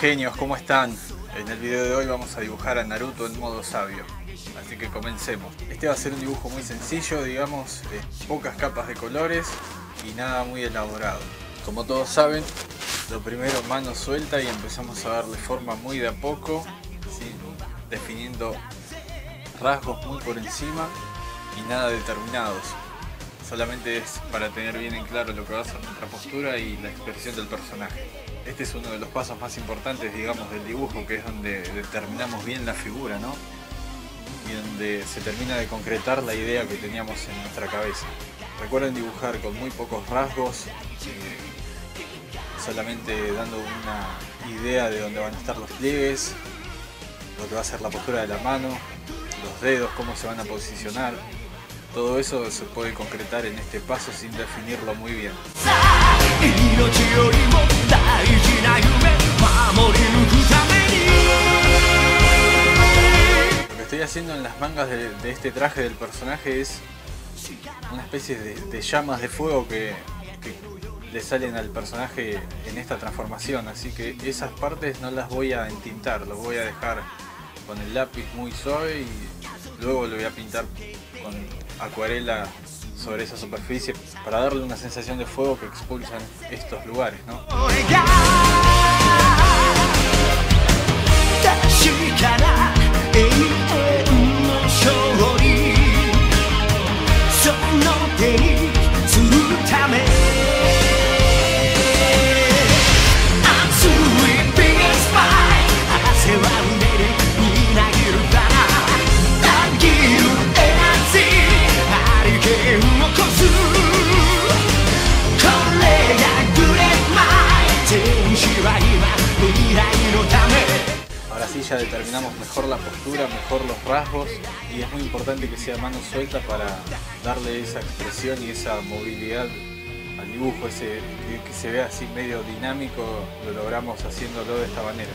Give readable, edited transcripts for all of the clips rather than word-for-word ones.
genios, ¿cómo están? En el video de hoy vamos a dibujar a Naruto en modo sabio, así que comencemos. Este va a ser un dibujo muy sencillo, digamos, de pocas capas de colores y nada muy elaborado. Como todos saben, lo primero mano suelta y empezamos a darle forma muy de a poco, ¿sí? Definiendo rasgos muy por encima y nada determinados. Solamente es para tener bien en claro lo que va a ser nuestra postura y la expresión del personaje. Este es uno de los pasos más importantes, digamos, del dibujo, que es donde determinamos bien la figura, ¿no? Y donde se termina de concretar la idea que teníamos en nuestra cabeza. Recuerden dibujar con muy pocos rasgos, solamente dando una idea de dónde van a estar los pliegues, lo que va a ser la postura de la mano, los dedos, cómo se van a posicionar. Todo eso se puede concretar en este paso sin definirlo muy bien. Lo que estoy haciendo en las mangas de este traje del personaje es una especie de llamas de fuego que le salen al personaje en esta transformación, así que esas partes no las voy a entintar, las voy a dejar con el lápiz muy suave y luego lo voy a pintar con acuarela sobre esa superficie para darle una sensación de fuego que expulsan estos lugares, ¿no? Ahora sí ya determinamos mejor la postura, mejor los rasgos, y es muy importante que sea mano suelta para darle esa expresión y esa movilidad al dibujo, ese que se vea así medio dinámico, lo logramos haciéndolo de esta manera.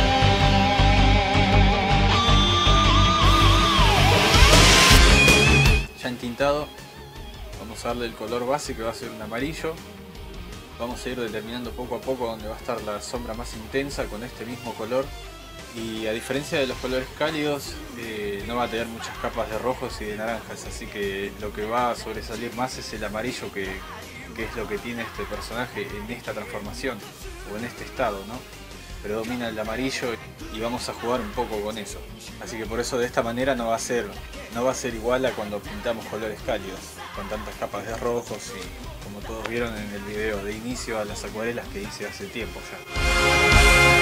Ya entintado, vamos a darle el color base, que va a ser un amarillo. Vamos a ir determinando poco a poco dónde va a estar la sombra más intensa con este mismo color. Y a diferencia de los colores cálidos, no va a tener muchas capas de rojos y de naranjas, así que lo que va a sobresalir más es el amarillo, que es lo que tiene este personaje en esta transformación, o en este estado, ¿no? Predomina el amarillo y vamos a jugar un poco con eso. Así que por eso de esta manera no va a ser igual a cuando pintamos colores cálidos, con tantas capas de rojos y como todos vieron en el video de inicio a las acuarelas que hice hace tiempo ya.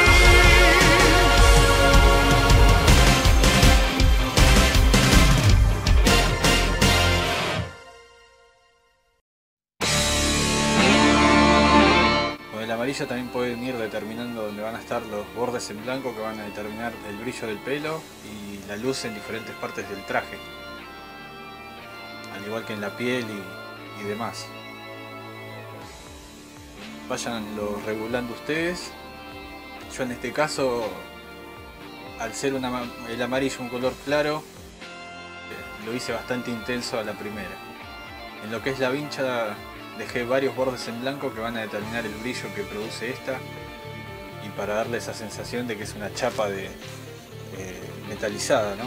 El amarillo también pueden ir determinando dónde van a estar los bordes en blanco, que van a determinar el brillo del pelo y la luz en diferentes partes del traje, al igual que en la piel y demás. Váyanlo regulando ustedes. Yo en este caso, al ser el amarillo un color claro, lo hice bastante intenso a la primera. En lo que es la vincha, dejé varios bordes en blanco que van a determinar el brillo que produce esta, y para darle esa sensación de que es una chapa metalizada, ¿no?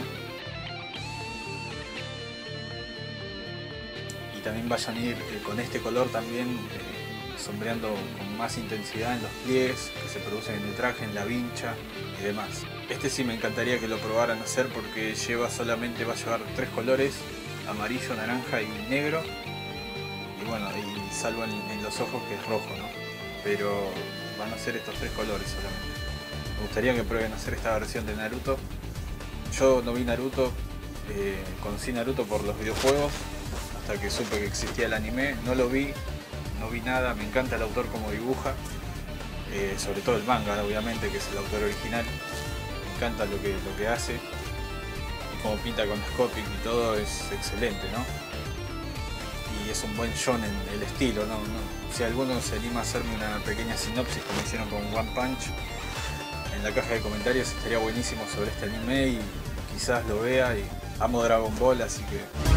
Y también vayan a ir con este color también sombreando con más intensidad en los pliegues que se producen en el traje, en la vincha y demás. Este sí me encantaría que lo probaran a hacer porque va a llevar 3 colores: amarillo, naranja y negro. Y bueno, y salvo en los ojos, que es rojo, ¿no? Pero van a ser estos 3 colores solamente. Me gustaría que prueben a hacer esta versión de Naruto. Yo no vi Naruto, conocí Naruto por los videojuegos, hasta que supe que existía el anime. No lo vi, no vi nada. Me encanta el autor como dibuja, sobre todo el manga, obviamente, que es el autor original. Me encanta lo que hace, y como pinta con los Copic y todo, es excelente, ¿no? Y es un buen shonen el estilo, ¿no? Si alguno se anima a hacerme una pequeña sinopsis como hicieron con One Punch, en la caja de comentarios estaría buenísimo sobre este anime, y quizás lo vea. Y amo Dragon Ball, así que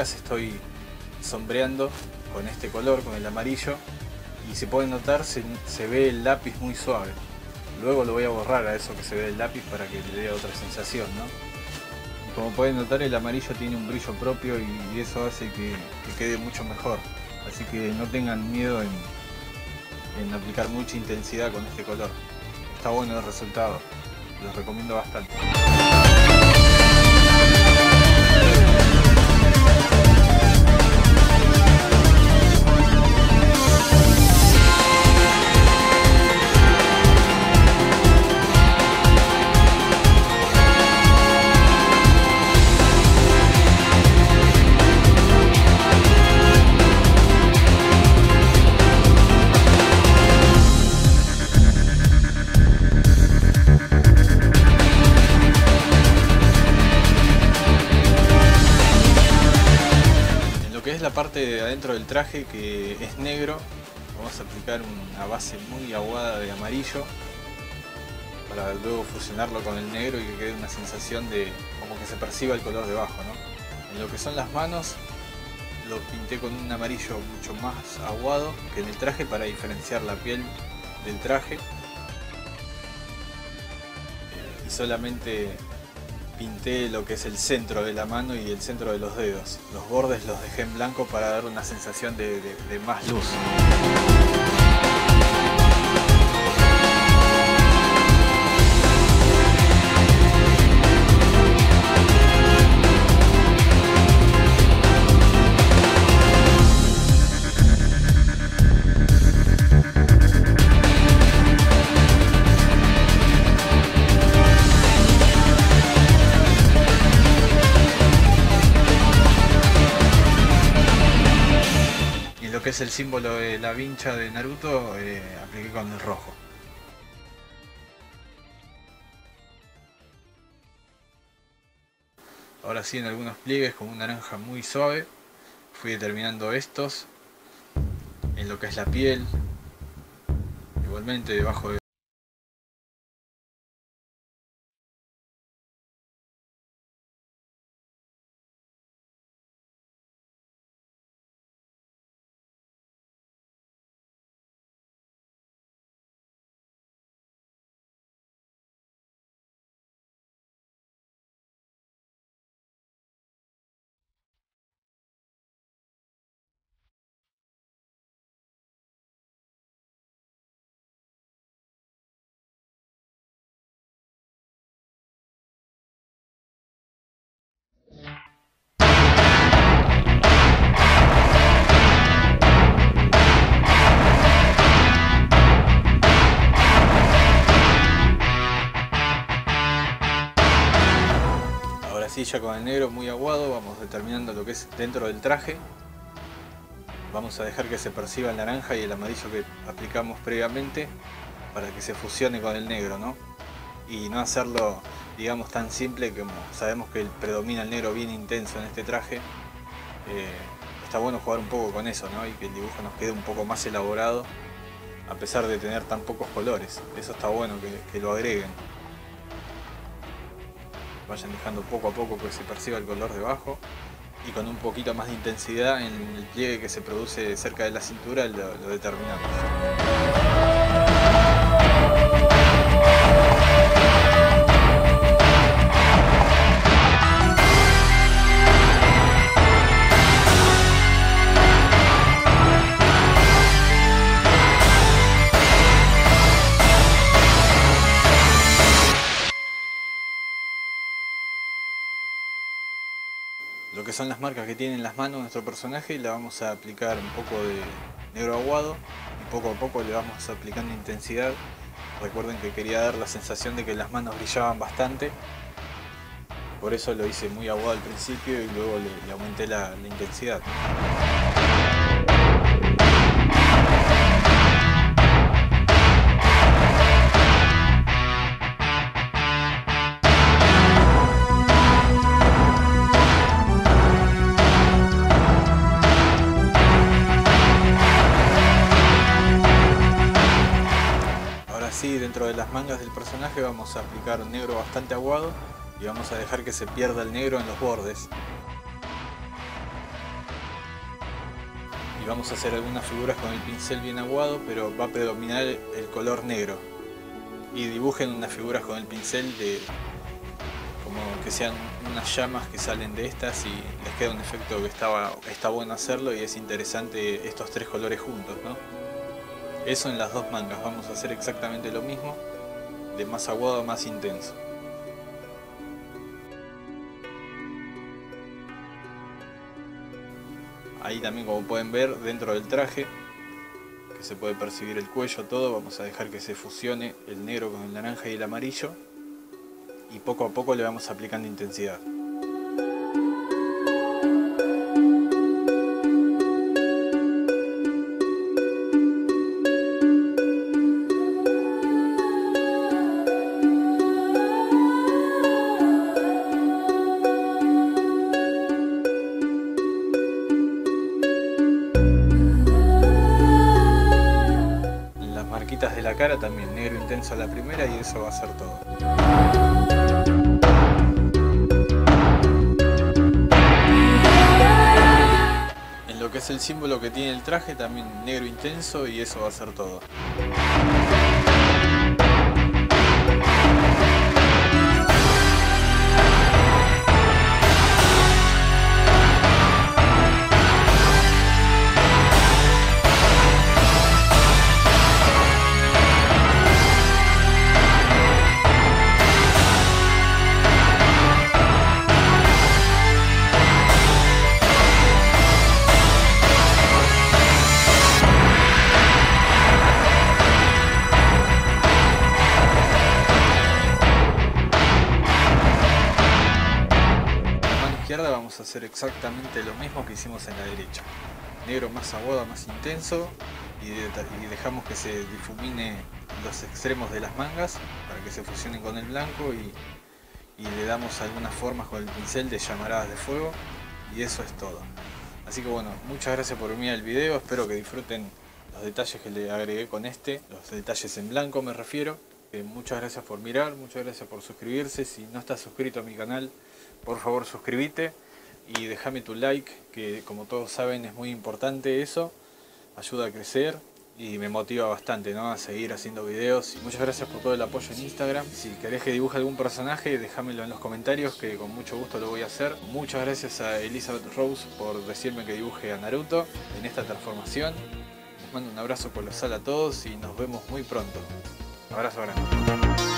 mangas estoy sombreando con este color, con el amarillo, y si pueden notar se ve el lápiz muy suave. Luego lo voy a borrar a eso que se ve del lápiz para que le dé otra sensación, ¿no? Como pueden notar, el amarillo tiene un brillo propio y eso hace que quede mucho mejor. Así que no tengan miedo en aplicar mucha intensidad con este color. Está bueno el resultado, los recomiendo bastante. La parte de adentro del traje, que es negro, vamos a aplicar una base muy aguada de amarillo para luego fusionarlo con el negro y que quede una sensación de como que se perciba el color debajo, ¿no? En lo que son las manos lo pinté con un amarillo mucho más aguado que en el traje para diferenciar la piel del traje, y solamente pinté lo que es el centro de la mano y el centro de los dedos. Los bordes los dejé en blanco para dar una sensación de más luz. Que es el símbolo de la vincha de Naruto, apliqué con el rojo. Ahora sí, en algunos pliegues con un naranja muy suave fui determinando estos en lo que es la piel, igualmente debajo de ya con el negro muy aguado vamos determinando lo que es dentro del traje. Vamos a dejar que se perciba el naranja y el amarillo que aplicamos previamente para que se fusione con el negro, ¿no? Y no hacerlo, digamos, tan simple como sabemos que predomina el negro bien intenso en este traje. Está bueno jugar un poco con eso, ¿no? Y que el dibujo nos quede un poco más elaborado a pesar de tener tan pocos colores. Eso está bueno que lo agreguen. Vayan dejando poco a poco que se perciba el color debajo, y con un poquito más de intensidad en el pliegue que se produce cerca de la cintura lo determinamos. Lo que son las marcas que tiene en las manos nuestro personaje, le vamos a aplicar un poco de negro aguado y poco a poco le vamos aplicando intensidad. Recuerden que quería dar la sensación de que las manos brillaban bastante, por eso lo hice muy aguado al principio y luego le aumenté la intensidad. Dentro de las mangas del personaje vamos a aplicar un negro bastante aguado y vamos a dejar que se pierda el negro en los bordes. y vamos a hacer algunas figuras con el pincel bien aguado, pero va a predominar el color negro. Y dibujen unas figuras con el pincel de como que sean unas llamas que salen de estas y les queda un efecto que está bueno hacerlo y es interesante estos tres colores juntos, ¿no? Eso en las dos mangas, vamos a hacer exactamente lo mismo, de más aguado a más intenso. Ahí también, como pueden ver, dentro del traje, que se puede percibir el cuello, todo, vamos a dejar que se fusione el negro con el naranja y el amarillo. Y poco a poco le vamos aplicando intensidad. Las marquitas de la cara también, negro intenso a la primera y eso va a ser todo. Lo que es el símbolo que tiene el traje también negro intenso y eso va a ser todo. Vamos a hacer exactamente lo mismo que hicimos en la derecha, negro más aguado, más intenso, y dejamos que se difumine los extremos de las mangas para que se fusionen con el blanco y le damos algunas formas con el pincel de llamaradas de fuego y eso es todo. Así que bueno, muchas gracias por mirar el video, espero que disfruten los detalles que le agregué con los detalles en blanco me refiero. Muchas gracias por mirar, muchas gracias por suscribirse. Si no estás suscrito a mi canal, por favor suscríbete y déjame tu like, que como todos saben es muy importante eso, ayuda a crecer y me motiva bastante, ¿no?, a seguir haciendo videos. Muchas gracias por todo el apoyo en Instagram. Si querés que dibuje algún personaje, déjamelo en los comentarios que con mucho gusto lo voy a hacer. Muchas gracias a Elizabeth Rose por decirme que dibuje a Naruto en esta transformación. Les mando un abrazo colosal a todos y nos vemos muy pronto. Abrazo grande.